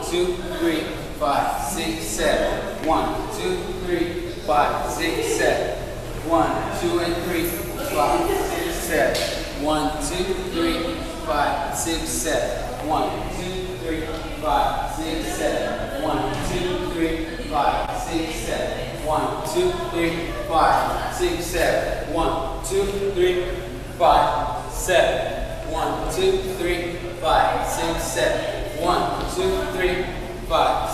2, 3, 5, 6, 7. 1, 2, 3, 5, 6, 7. 1, 2, and 3, 5, 6, 7. 1, 2, 3, 5, 6, 7. 1, 2, 3, 5, 6, 7. 1, 2, 3, 5, 6, 7. 1, 2, 3, 5, 6, 7. 1, 2, 3, 5, 7. 1, 2, 3, 5, 6, 7. 1, 2, 3, 5.